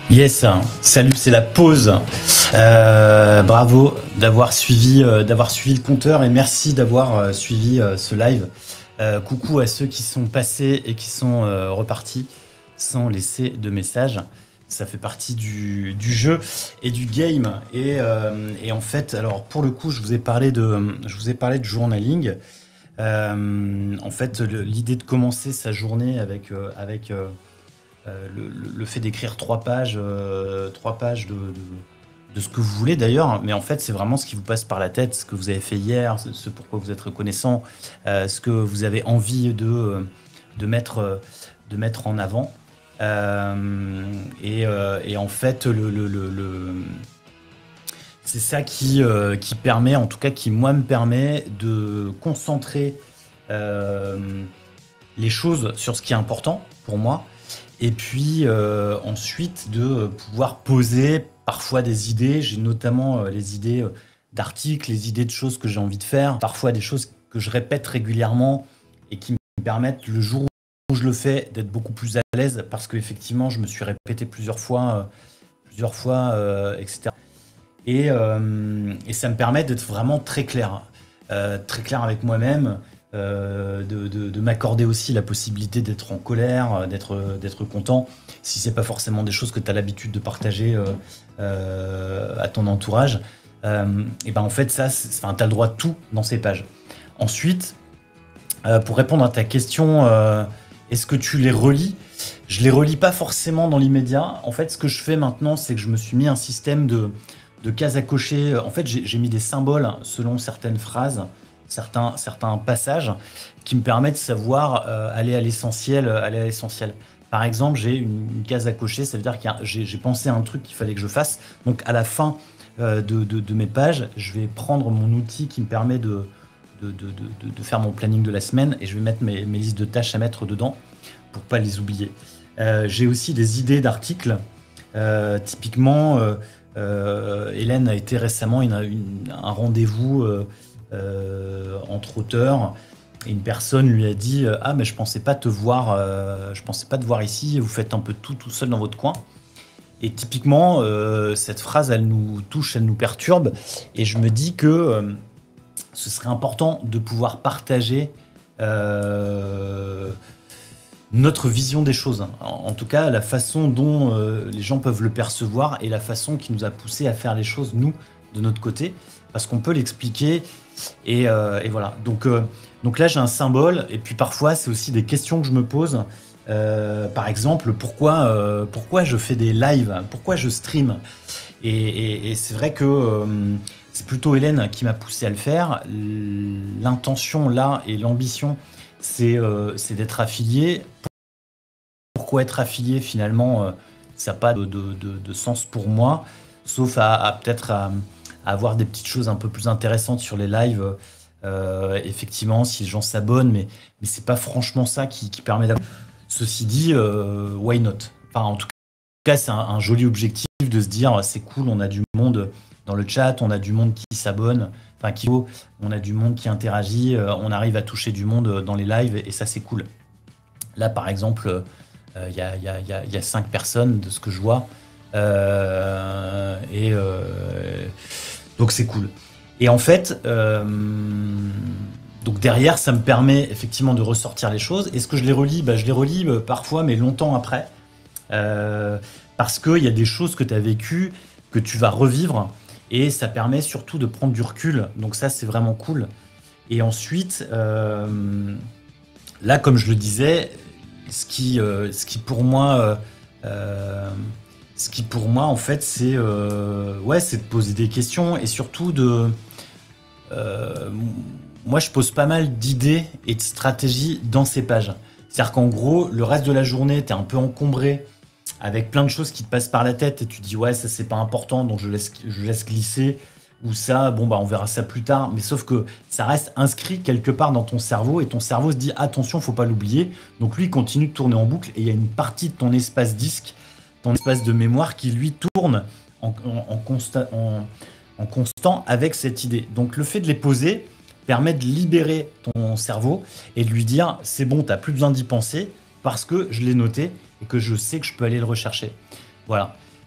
Yes, salut, c'est la pause. Bravo d'avoir suivi le compteur et merci d'avoir suivi ce live. Coucou à ceux qui sont passés et qui sont repartis sans laisser de message. Ça fait partie du jeu et du game. Et en fait, alors pour le coup, je vous ai parlé de journaling. En fait, l'idée de commencer sa journée avec le fait d'écrire 3 pages, de ce que vous voulez d'ailleurs, mais en fait c'est vraiment ce qui vous passe par la tête, ce que vous avez fait hier, ce pourquoi vous êtes reconnaissant, ce que vous avez envie de mettre en avant. Et en fait c'est ça qui permet, en tout cas qui moi me permet de concentrer les choses sur ce qui est important pour moi. Et puis ensuite de pouvoir poser parfois des idées. J'ai notamment les idées d'articles, les idées de choses que j'ai envie de faire, parfois des choses que je répète régulièrement et qui me permettent le jour où je le fais d'être beaucoup plus à l'aise parce qu'effectivement je me suis répété plusieurs fois, etc. Et ça me permet d'être vraiment très clair avec moi-même. De m'accorder aussi la possibilité d'être en colère, d'être content, si c'est pas forcément des choses que tu as l'habitude de partager à ton entourage. Et ben en fait ça, tu as le droit de tout dans ces pages. Ensuite, pour répondre à ta question, est-ce que tu les relis? Je les relis pas forcément dans l'immédiat. En fait, ce que je fais maintenant, c'est que je me suis mis un système de cases à cocher. En fait, j'ai mis des symboles selon certaines phrases, certains passages qui me permettent de savoir aller à l'essentiel. Par exemple, j'ai une case à cocher, ça veut dire que j'ai pensé à un truc qu'il fallait que je fasse. Donc à la fin de mes pages, je vais prendre mon outil qui me permet de faire mon planning de la semaine et je vais mettre mes listes de tâches à mettre dedans pour pas les oublier. J'ai aussi des idées d'articles. Typiquement, Hélène a été récemment un rendez-vous entre auteurs et une personne lui a dit ah mais je pensais pas te voir ici, vous faites un peu tout seul dans votre coin. Et typiquement cette phrase elle nous touche, elle nous perturbe et je me dis que ce serait important de pouvoir partager notre vision des choses, en tout cas la façon dont les gens peuvent le percevoir et la façon qui nous a poussé à faire les choses nous de notre côté, parce qu'on peut l'expliquer. Et voilà. Donc là, j'ai un symbole. Et puis parfois, c'est aussi des questions que je me pose. Par exemple, pourquoi je fais des lives? Pourquoi je stream? Et c'est vrai que c'est plutôt Hélène qui m'a poussé à le faire. L'intention là et l'ambition, c'est d'être affilié. Pourquoi être affilié finalement? Ça n'a pas de sens pour moi, sauf à peut-être à avoir des petites choses un peu plus intéressantes sur les lives, effectivement, si les gens s'abonnent, mais c'est pas franchement ça qui permet d'avoir. Ceci dit, why not? Enfin, en tout cas, c'est un joli objectif de se dire, c'est cool, on a du monde dans le chat, on a du monde qui s'abonne, enfin, on a du monde qui interagit, on arrive à toucher du monde dans les lives, et ça, c'est cool. Là, par exemple, il y a 5 personnes de ce que je vois, donc c'est cool. Et en fait, donc derrière, ça me permet effectivement de ressortir les choses. Est-ce que je les relis? Je les relis parfois, mais longtemps après. Parce qu'il y a des choses que tu as vécues, que tu vas revivre. Et ça permet surtout de prendre du recul. Donc ça, c'est vraiment cool. Et ensuite, là, comme je le disais, ce qui pour moi... en fait, c'est de poser des questions et surtout moi, je pose pas mal d'idées et de stratégies dans ces pages. C'est-à-dire qu'en gros, le reste de la journée, tu es un peu encombré avec plein de choses qui te passent par la tête et tu dis ouais, ça c'est pas important, donc je laisse glisser. Ou ça, on verra ça plus tard. Mais sauf que ça reste inscrit quelque part dans ton cerveau et ton cerveau se dit attention, faut pas l'oublier. Donc lui, il continue de tourner en boucle et il y a une partie de ton espace disque, ton espace de mémoire qui lui tourne en constant avec cette idée. Donc le fait de les poser permet de libérer ton cerveau et de lui dire c'est bon, t'as plus besoin d'y penser parce que je l'ai noté et que je sais que je peux aller le rechercher. Voilà.